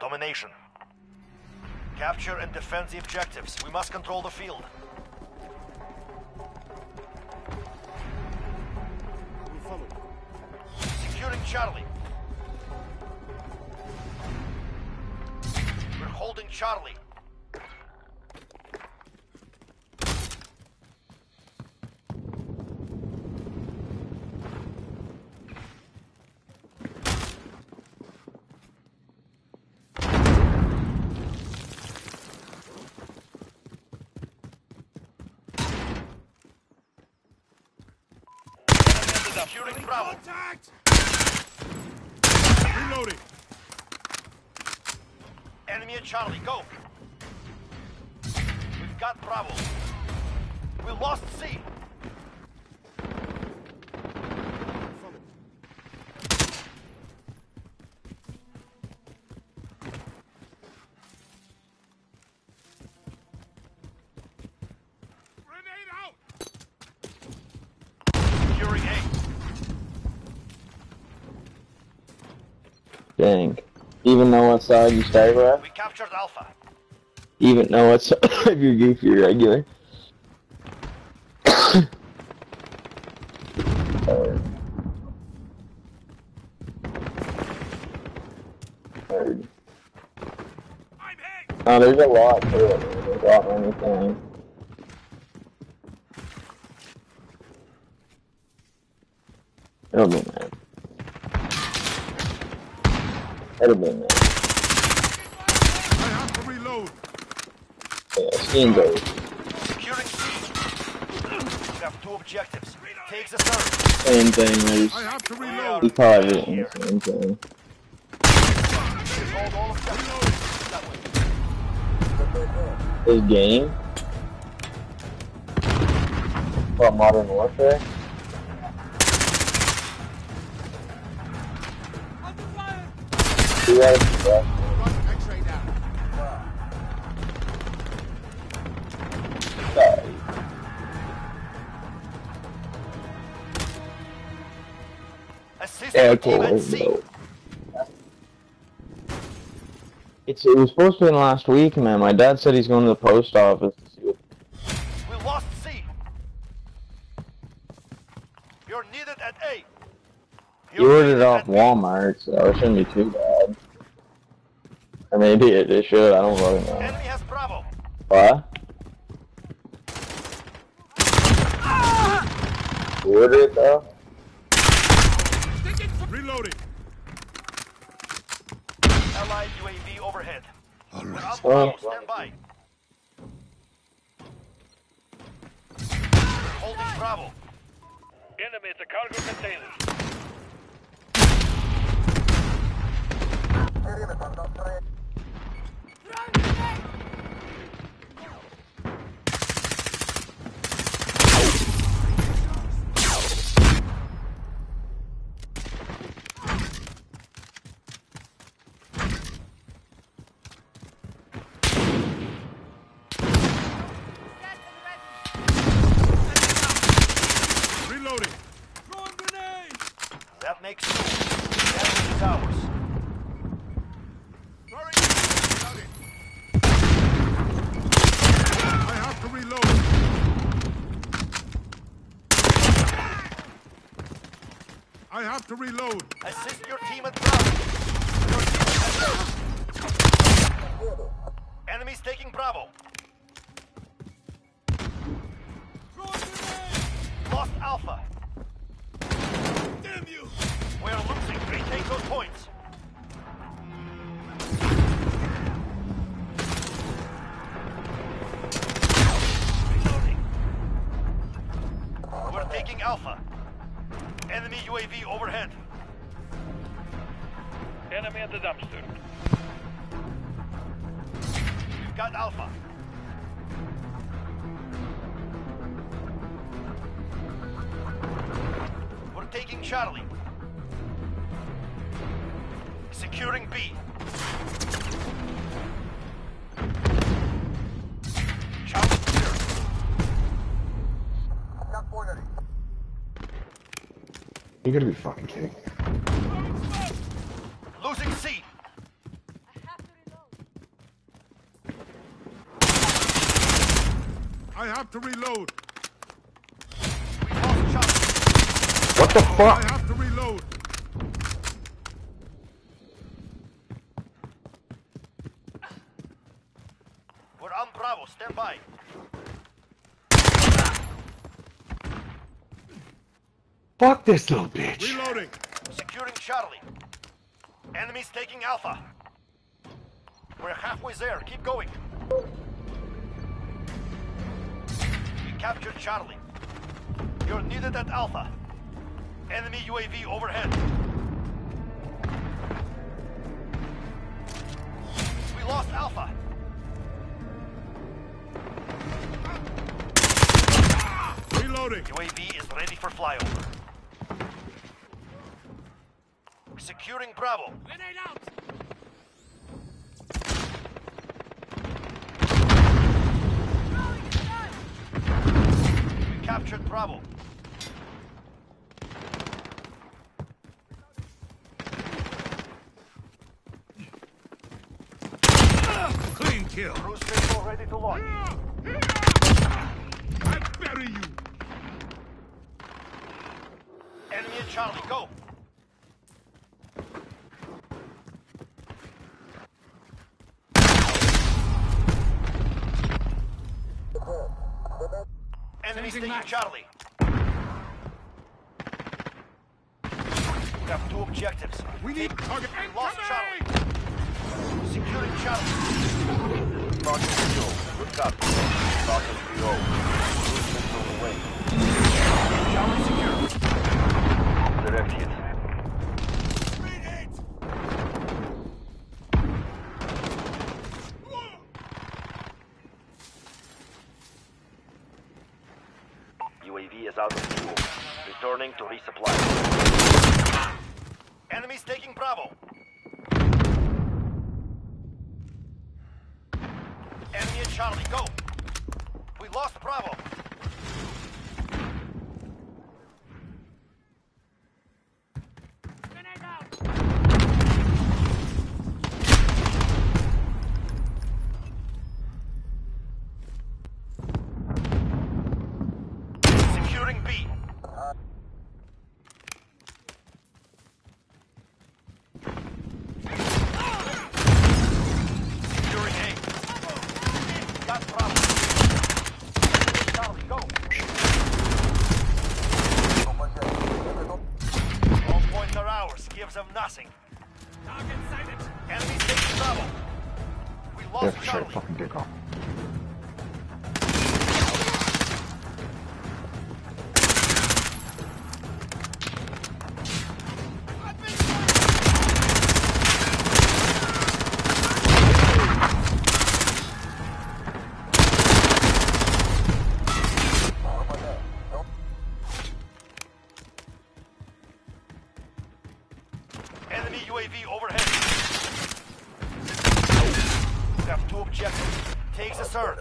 Domination. Capture and defend the objectives. We must control the field. Securing Charlie. We're holding Charlie. Securing Bravo. Contact! Reloading. Enemy at Charlie, go! We've got Bravo. We lost C. Grenade out! Securing A. Dang. Even know what side you stay with? We captured Alpha. Even know what side you're goofy or regular? Third. I'm hit! Oh, there's a lot to it. There's a lot many things. It'll be nice. It'll be nice. I have to reload. Yeah, skin goes. Securing C. We have two objectives. Takes a third. Same thing, there's... I have to We reload. call it the same thing. Hold all objectives. That way. This game? What, Modern Warfare? You guys, X-ray down. sorry. Assist Yeah, the cool. team at C. It was supposed to be last week, man. My dad said he's going to the post office to see what... We lost C. You're needed at A. You ordered it off Walmart, so it shouldn't be too bad. Or maybe it should, I don't really know. Enemy has Bravo. What? You ordered it though? Reloading. Allied UAV overhead. All We're right. up Oh. Bravo. Stand by. Holding Bravo. Enemy at the cargo container. Reloading. That makes two. That is ours. I have to reload. I have to reload. Assist your team at Bravo. Your team at Bravo. Enemies taking Bravo. Lost Alpha. Damn you! We're losing. Retake those points. Reloading. We're taking Alpha. Enemy UAV overhead. Enemy at the dumpster. We've got Alpha. We're taking Charlie. Securing B. Charlie clear. You're gonna be fucking kidding. Losing C. I have to I have to reload. We lost Charlie. What the I fuck? have to reload. We're on Bravo. Stand by. Fuck this little bitch. Reloading. Securing Charlie. Enemies taking Alpha. We're halfway there. Keep going. We captured Charlie. You're needed at Alpha. Enemy UAV overhead. We lost Alpha. Reloading. UAV is ready for flyover. Securing Bravo. Grenade out. We captured Bravo. Clean kill. Cruise missile ready to launch. I bury you. Enemy at Charlie, go. Enemies taking Charlie. We have two objectives. We need target. Lost Incoming! Charlie. Securing Charlie. Target PO. Good copy. Target PO. Cruise missile away. Charlie secure. Direct hit. UAV is out of fuel. Returning to resupply. Enemies taking Bravo. Enemy at Charlie, go. We lost Bravo. Securing B. Securing A. Got Bravo. Charlie, go. All points are ours. Gives them nothing. Enemies taking Bravo. We Yeah, lost for sure. Charlie. Fucking dick off. Enemy UAV overhead. We have two objectives. Takes a third.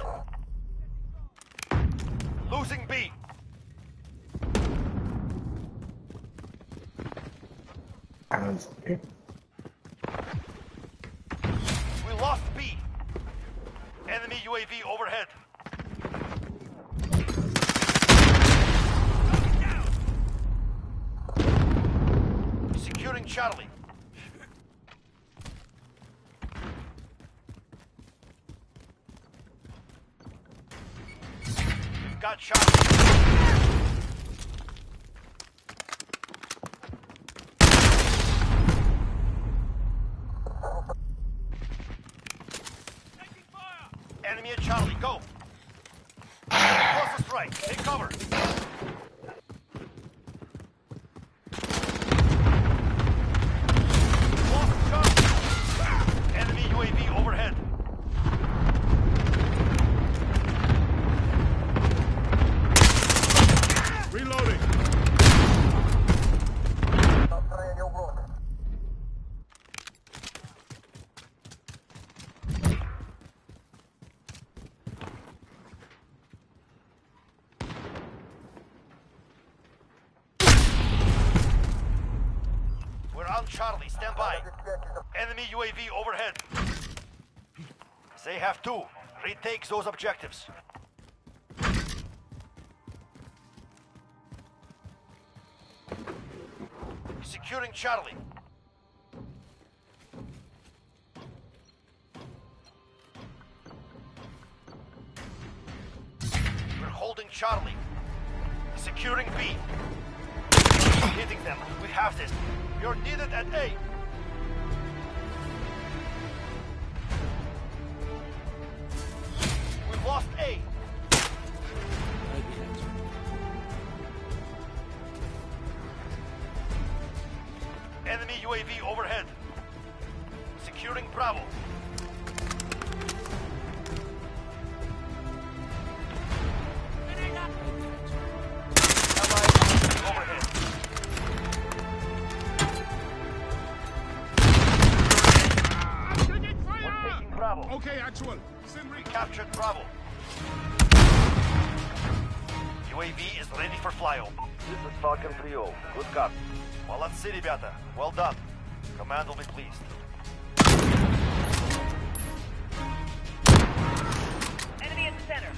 Losing B. We lost B. Enemy UAV overhead. Securing Charlie. We've got Charlie. Enemy at Charlie, go. Closest right, take cover. Lost Charlie. Enemy UAV overhead. Reloading. We're on Charlie, stand by. Enemy UAV overhead. They have two. Retake those objectives. securing Charlie. We're holding Charlie. Securing B. Hitting them. We have this. You're needed at A. We've lost A. Enemy UAV overhead. Securing Bravo. Allied overhead. We're taking Bravo. Okay, actual. Send We re- captured Bravo. UAV is ready for flyover. This is Falcon 3-0. Good copy. Молодцы, ребята. Well done. Command will be pleased. Enemy at the center.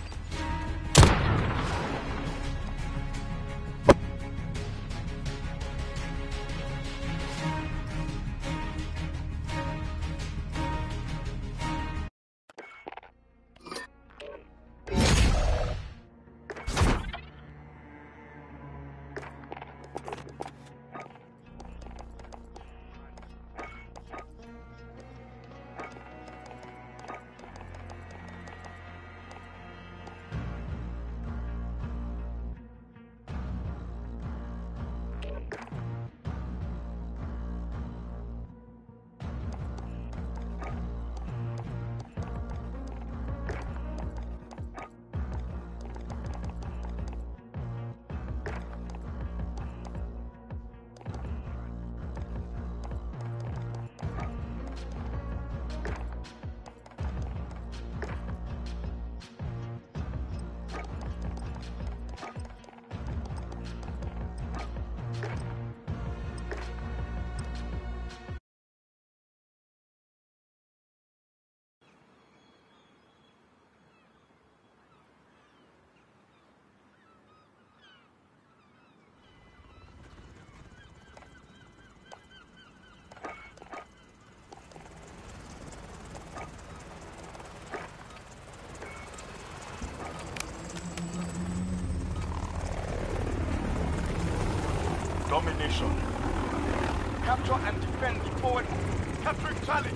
Domination. Capture and defend the forward. Capturing Charlie.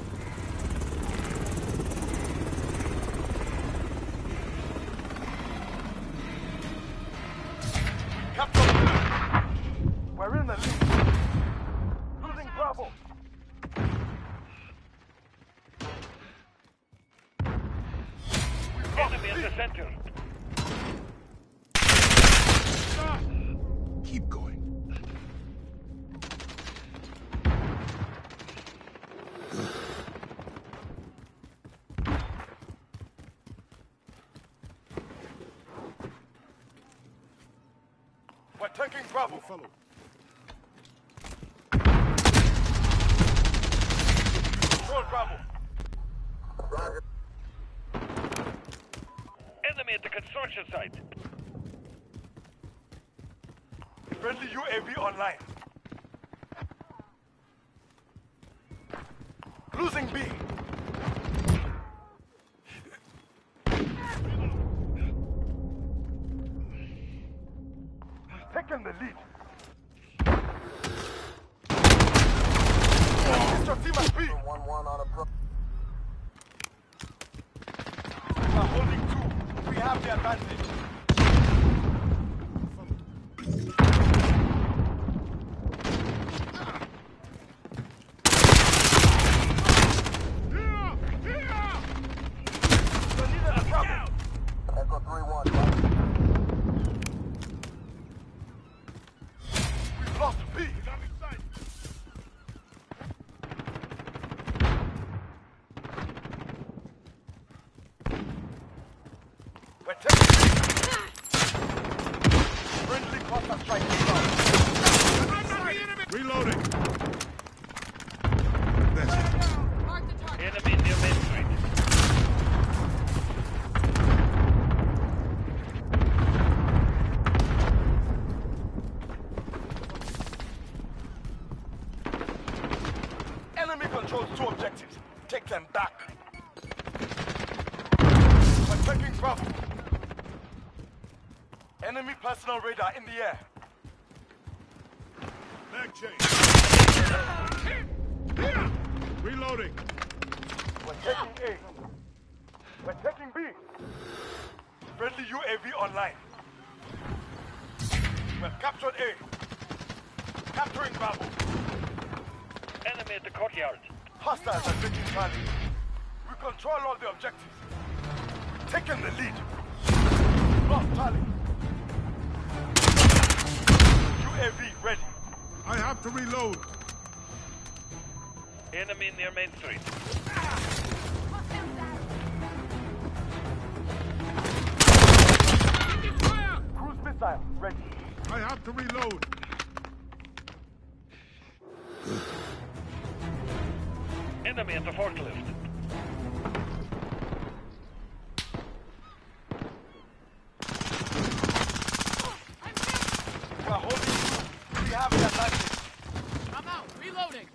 Capture. We're in the lead. Losing Bravo. Enemy at the center. Keep going. We're taking Bravo. Follow. Control Bravo. Enemy at the construction site. Friendly UAV online. Losing B. Taking the lead. Mr. Team at B. 1-1 on a pro. We are holding 2. We have the advantage. Echo 3-1. We've lost B. We're taking B. Friendly cluster strike inbound. Reloading. That's it. Enemy near Main Street. attack. Attacking Bravo. Enemy personal radar in the air. Leg change. Reloading. We're taking A. We're taking B. Friendly UAV online. We've captured A. Capturing Bravo. Enemy at the courtyard. Hostiles are taking Charlie. We control all the objectives. Taking the lead. Lost Charlie. UAV ready. I have to reload. Enemy near Main Street. Cruise missile ready. I have to reload. Enemy at the forklift. We're holding. We have the advantage. I'm out. Reloading.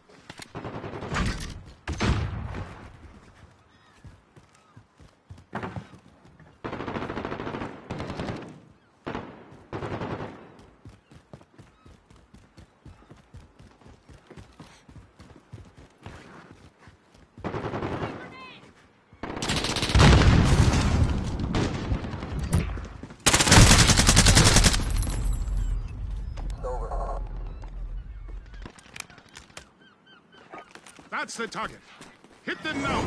That's the target. Hit them now.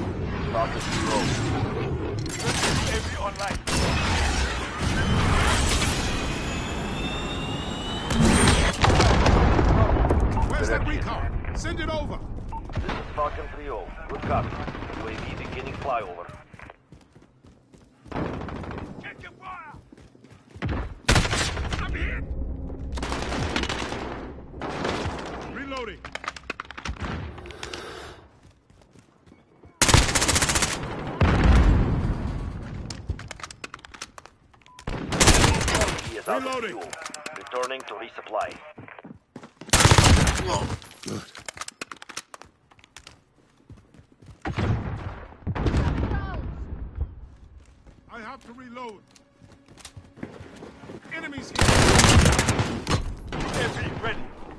UAV online. Where's that recon? Send it over. This is Falcon 3-0. Good copy. UAV beginning flyover. Check your fire. I'm hit. Reloading. He is out of Reloading. fuel. Returning to resupply. I have to reload. Enemies here. UAV ready.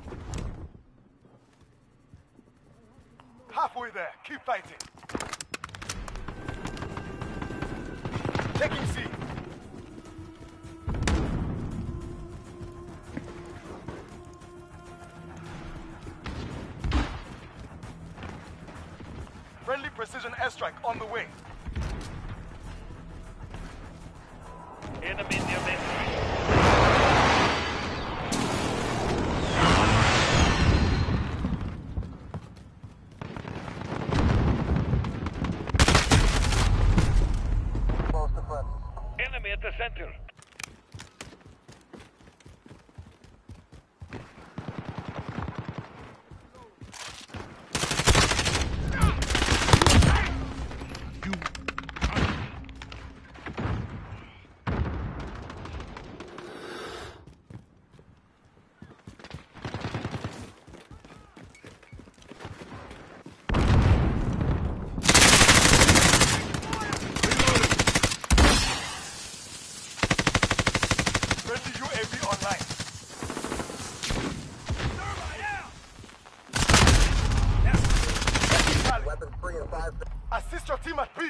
Halfway there. Keep fighting. Taking C. Friendly precision airstrike on the way. Enemy near Main Street. Enemy at the center. You. Friendly UAV online. Weapons 3 and 5. Assist your team at B.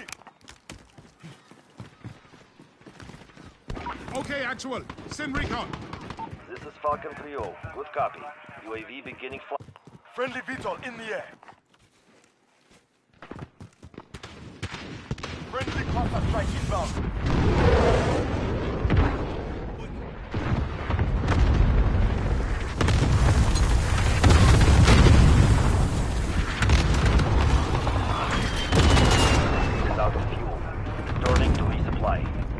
Okay, actual. Send recon. This is Falcon 3-0. Good copy. UAV beginning flight. Friendly VTOL in the air. Friendly cluster strike inbound. Is out of fuel. Returning to resupply.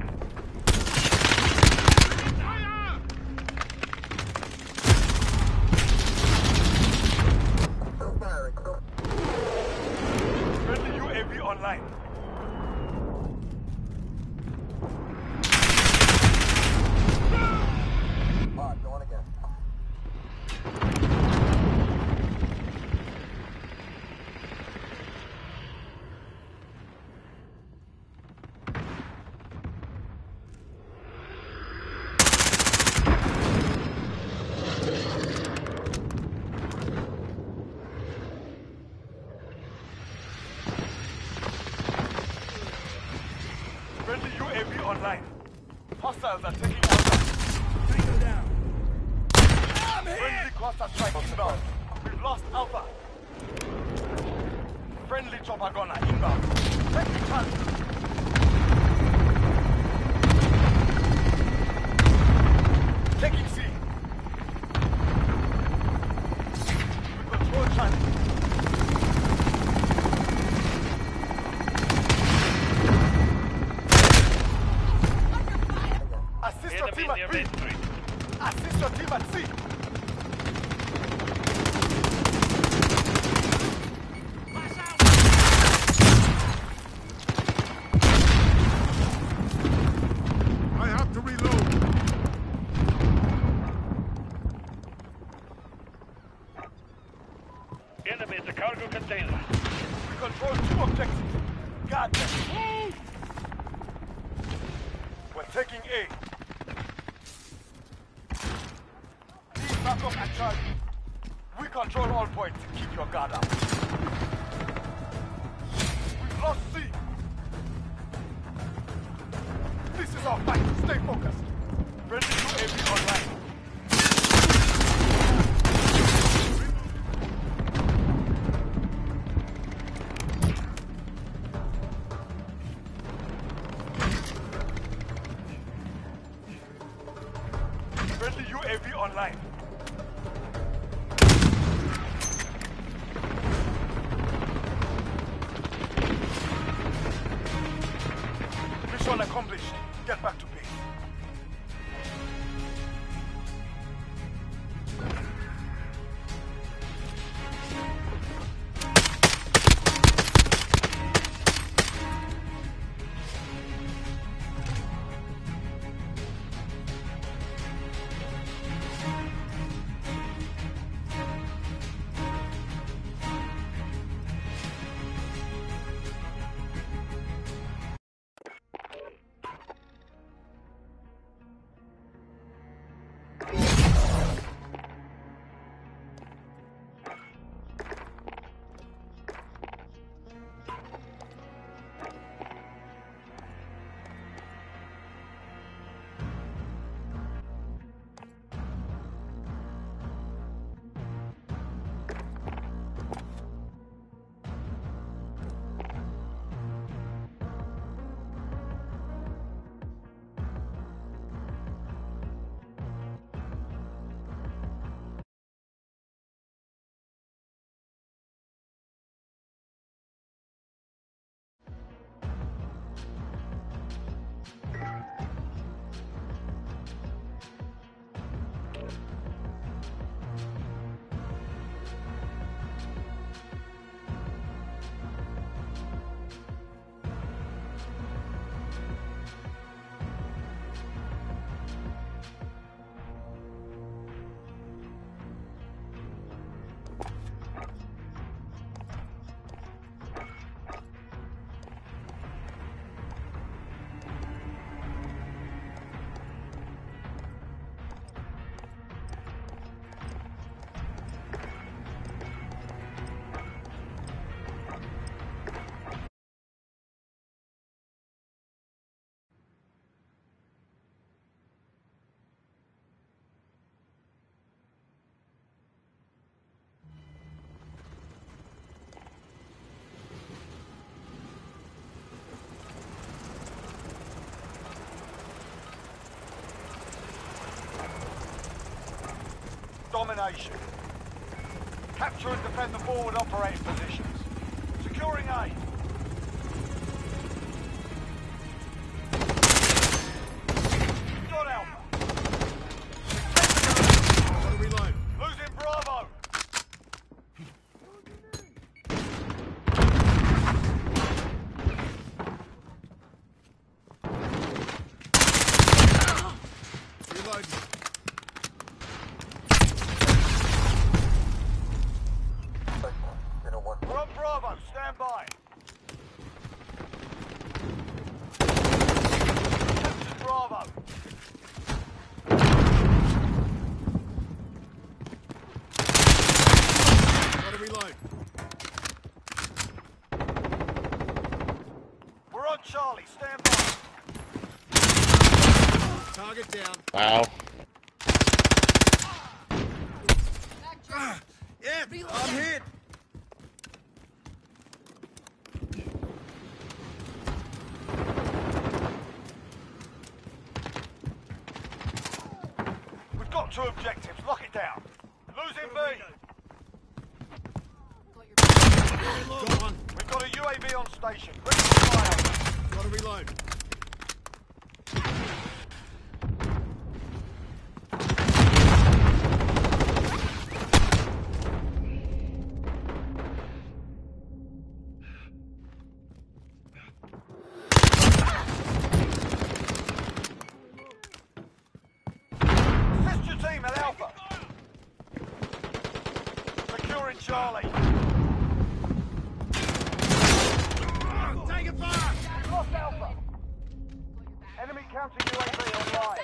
Friendly UAV online. Friendly UAV online. Hostiles are taking Alpha. Tango down. Friendly cluster strike inbound. We've lost Alpha. Friendly chopper gunner inbound. Taking Charlie. Taking C. We control Charlie. Assist your Enemy team near at B. main street. Assist your team at C. I have to reload. Enemy at the cargo container. We control 2 objectives. Guard them. We're taking A. Please back up and charge. We control all points. Keep your guard up. We've lost C. This is our fight. Stay focused. Friendly UAV online. Friendly UAV online. Mission accomplished. Get back to base. Domination. Capture and defend the forward operating positions. Securing A. Got Alpha. Gotta reload. Losing Bravo. Reload. We're on Bravo. Stand by. Captured Bravo. Gotta reload. We're on Charlie. Stand by. Target down. Wow. Yeah, I'm hit. We've got 2 objectives. Lock it down. Losing B. Got one. We've got a UAV on station. Ready to fire. Gotta reload. Assist your team at Alpha. Securing Charlie. Taking fire. Lost Alpha. Enemy counter UAV online.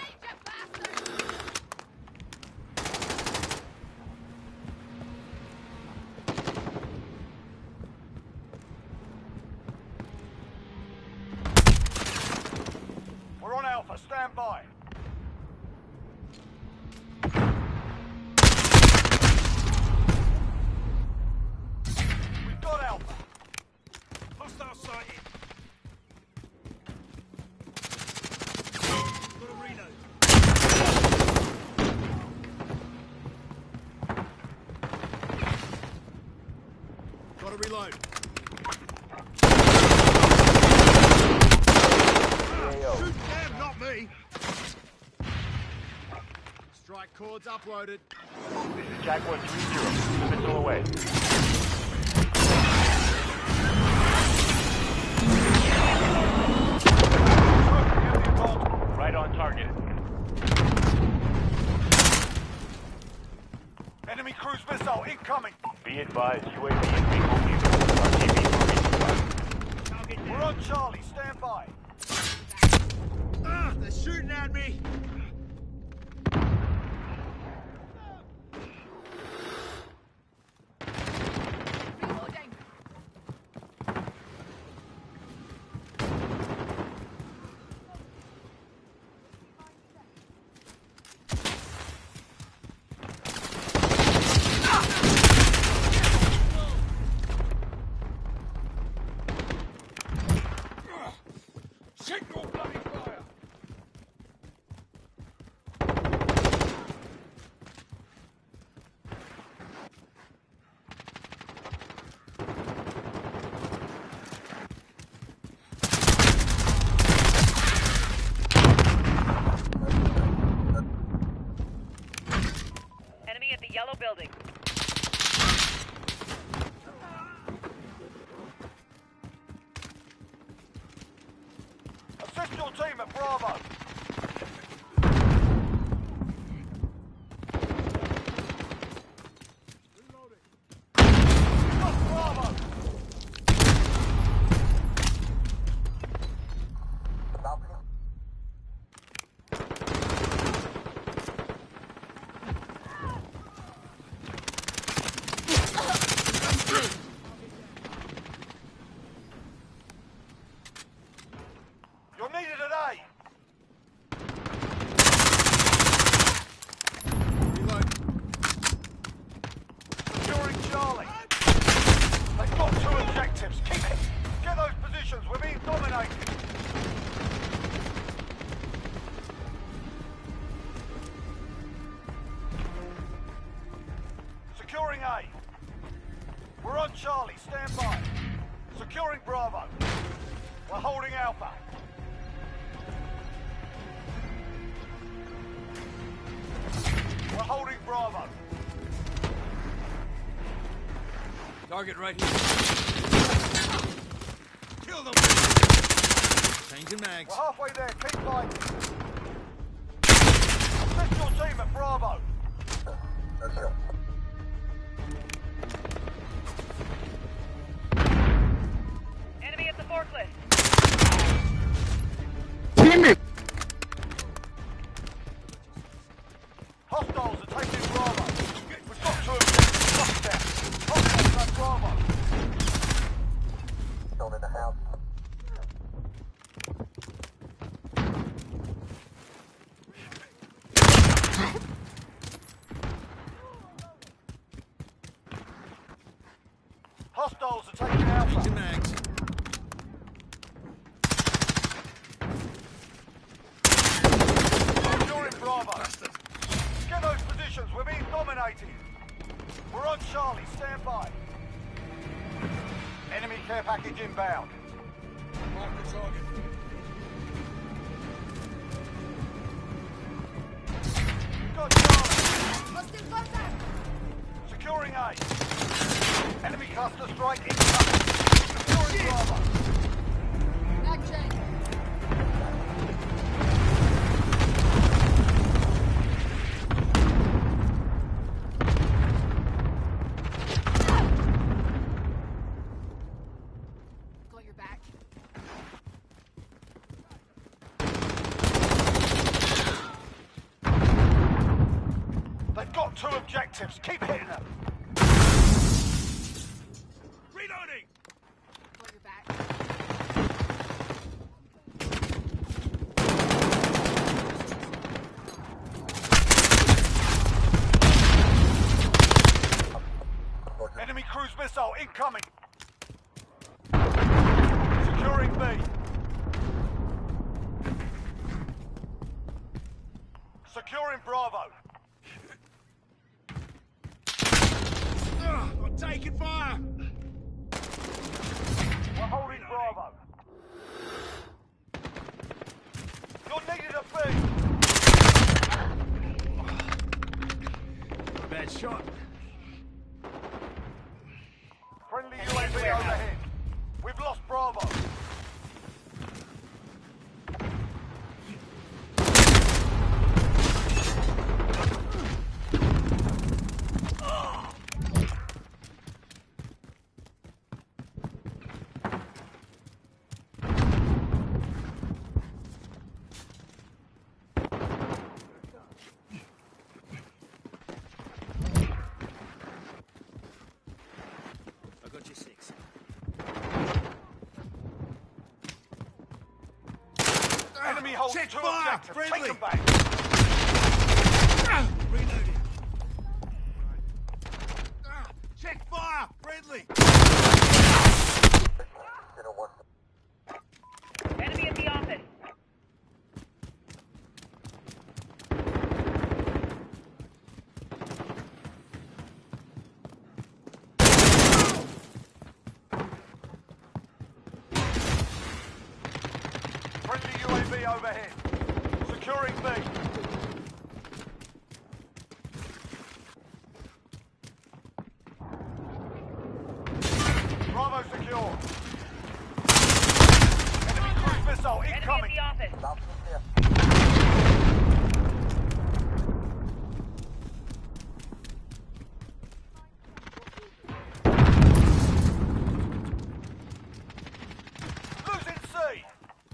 We're on Alpha. Stand by. We've got Alpha. Hostile sighted. Gotta reload. Gotta reload. Shoot them, not me. Strike cords uploaded. This is Jaguar 3-0. Missile away. Right on target. Enemy cruise missile incoming. Be advised, UAV is being RTB. We're on Charlie. Stand by. Ah, they're shooting at me. Reloading. Signal bloody fire. Enemy at the yellow building. Assist your team at Bravo. Lost Bravo. You're needed at A. Reload. Securing Charlie. They've got 2 objectives. Keep it. Get those positions. We're being dominated. Securing A. We're on Charlie. Stand by. Securing Bravo. We're holding Alpha. We're holding Bravo. Target right here. Kill them. Changing mags. We're halfway there. Keep fighting. Assist your team at Bravo. Enemy at the forklift. Hostiles are taking Bravo. We've got 2 objectives. Lock it down. Hostiles at Bravo. Still in the house. inbound. Mark the target. Got Charlie. Hostile contact! Securing A. Enemy cluster strike incoming. Securing Bravo. Back chain! Got your back. They've got 2 objectives. Keep hitting them. Reloading! Got your back. Enemy cruise missile incoming. Securing B. Securing Bravo. I'm taking fire! We're holding Bravo. You're needed at B. Not a bad shot. Friendly UAV overhead. We've lost Bravo. I got you 6. Enemy holds Check 2 fire! objectives. Friendly! Take them back. Reloading. Check fire! Friendly! Enemy at the office. Friendly UAV overhead. Securing B. Bravo secure. Enemy cruise missile Enemy incoming. at the office. Losing C.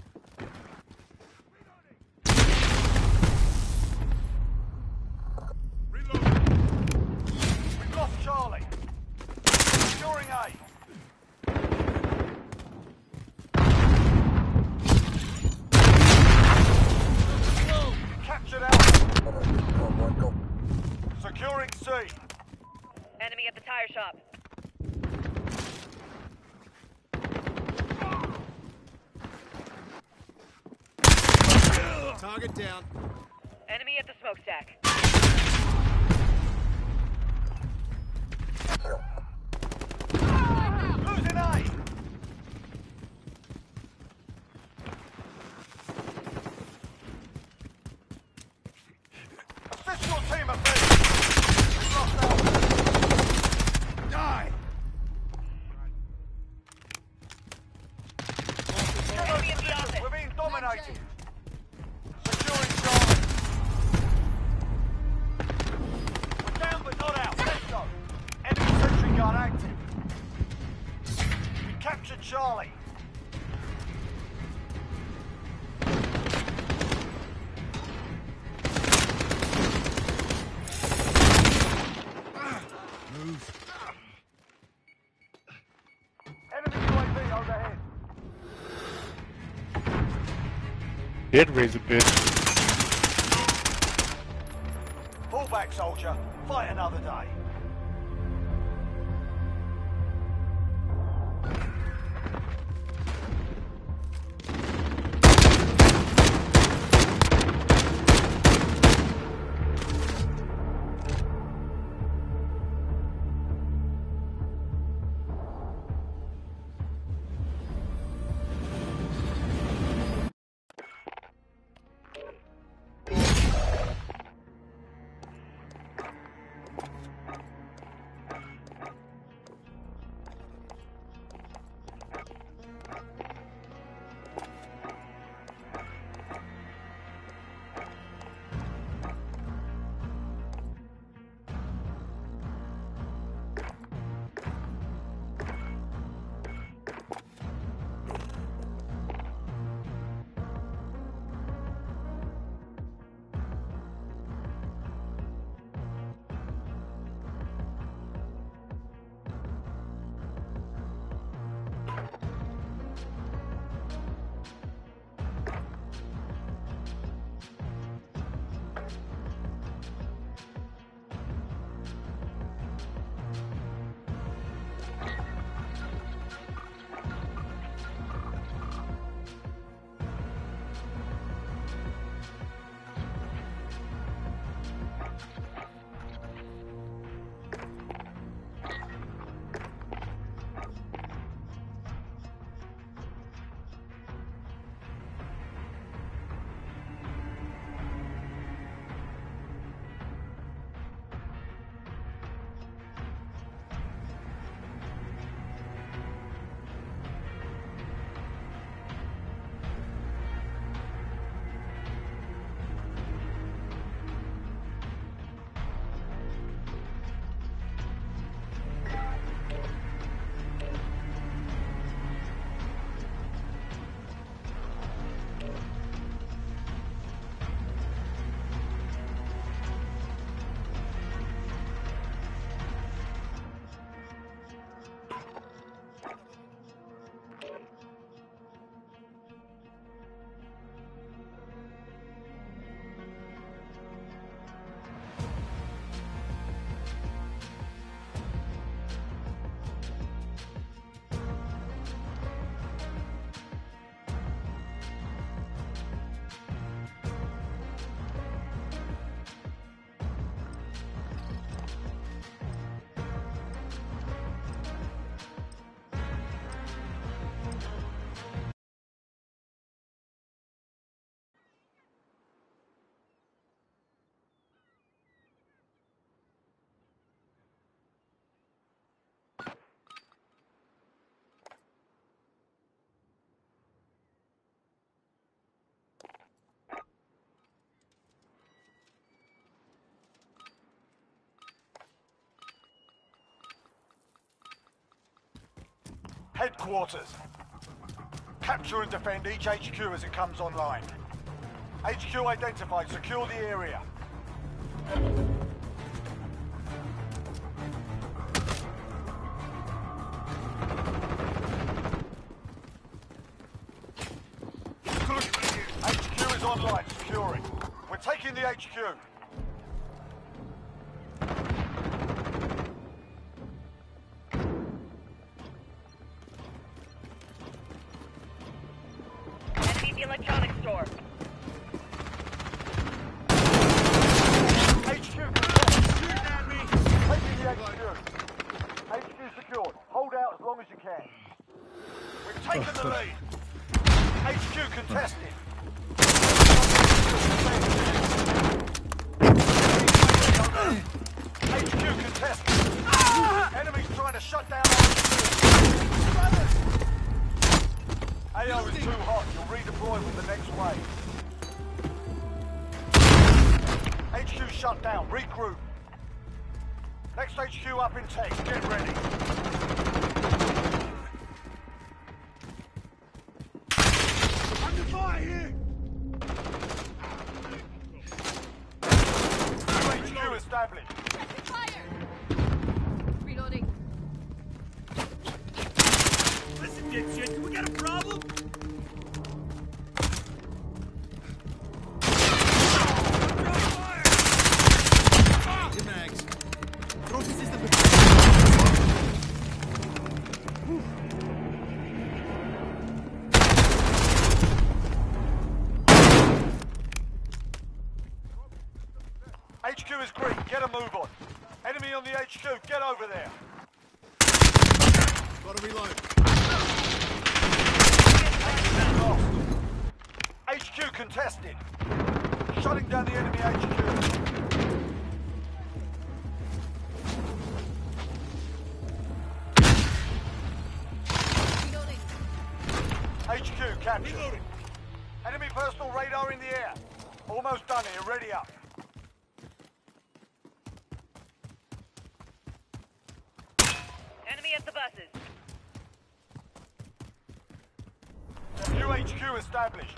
Reloading. We've lost Charlie. Securing A. Captured Alpha. Securing C. Enemy at the tire shop. Target down. Enemy at the smokestack. Losing A. Assist your team at B. We've lost Alpha. Die! Get Enemy those at the positions. office. We're being dominated. Securing Charlie. We're down but not out. Let's go. Enemy sentry gun active. We captured Charlie. Move. Enemy UAV overhead. Did raise a bit. Fall back, soldier. Fight another day. Headquarters. Capture and defend each HQ as it comes online. HQ identified. Secure the area. HQ is online. Securing. We're taking the HQ. Enemy at the electronics store. HQ taking the HQ. HQ secured. Hold out as long as you can. We've taken the lead. HQ contested. HQ contested. Enemies trying to shut down our AO is too hot. You'll redeploy with the next wave. HQ shut down. Regroup. Next HQ up in 10. Get ready. Under fire here! HQ established. Taking fire! Reloading. Listen, dipshit, we got a problem? HQ is green. Get a move on. Enemy on the HQ. Get over there. Gotta reload. Lost. HQ contested. Shutting down the enemy HQ. Reloading. HQ captured. Enemy personal radar in the air. Almost done here. Ready up. Enemy at the buses. New HQ established.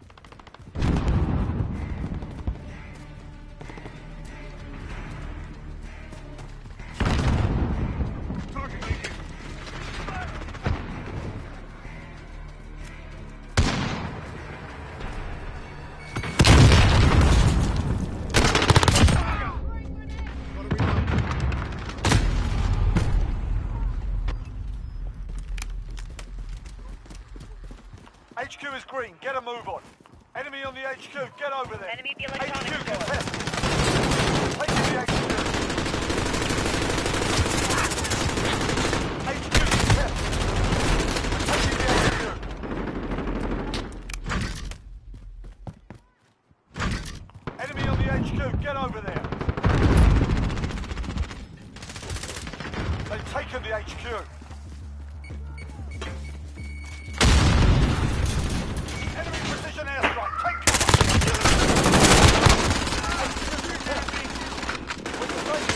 Target right here. Gotta reload. HQ is green. Get a move on. Enemy on the HQ. Get over there. Enemy at the HQ electronics store. contested. Taking the HQ. HQ contested. Taking the HQ. Enemy on the HQ. Get over there. They've taken the HQ. Enemy precision airstrike. Take cover. With the base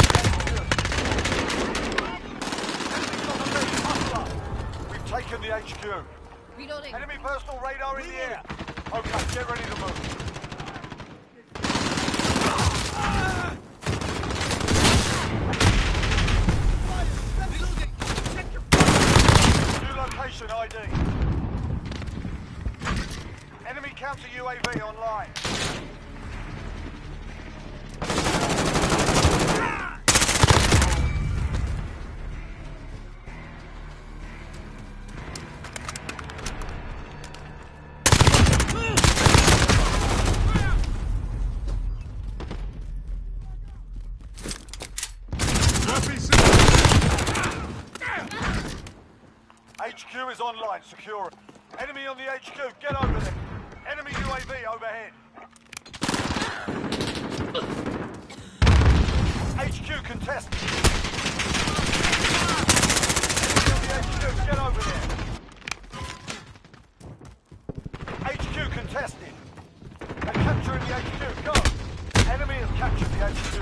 Enemies on the move. Hustler. We've taken the HQ. Reloading. Enemy personal radar in the air. Okay, get ready to move. New location ID. Enemy counter UAV online. HQ is online, secure. Enemy on the HQ, get over there. Enemy UAV overhead. HQ contested. Enemy on the HQ, get over there. HQ contested. They're capturing the HQ, go. Enemy has captured the HQ.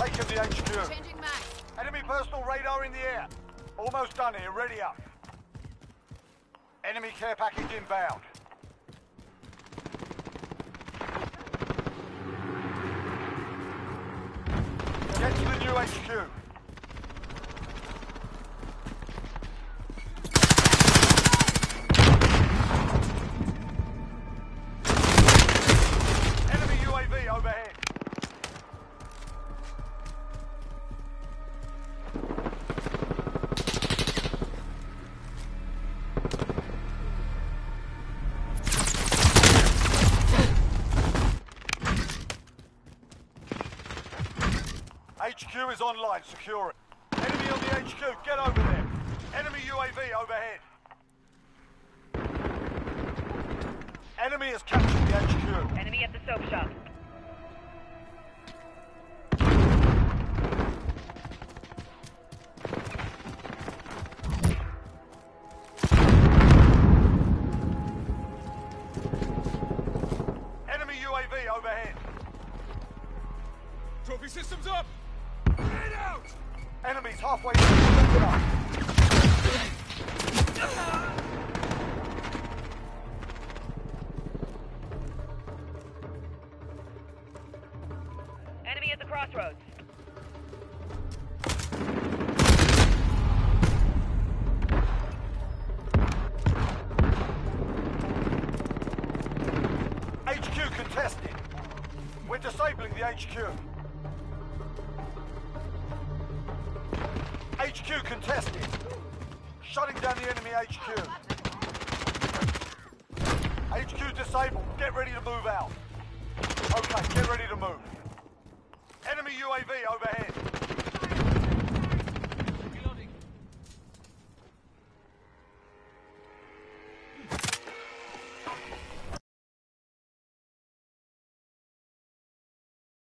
taken the HQ. Changing max. Enemy personal radar in the air. Almost done here, ready up. Enemy care package inbound. Get to the new HQ. Enemy UAV overhead. HQ is online, secure it. Enemy on the HQ, get over there. Enemy UAV overhead. Enemy has captured the HQ. Enemy at the soap shop. Enemy UAV overhead. Trophy systems up! Get out! Enemies halfway through the up. Enemy at the crossroads. HQ contested. We're disabling the HQ. HQ contested. Shutting down the enemy HQ. HQ disabled. Get ready to move out. Okay, get ready to move. Enemy UAV overhead.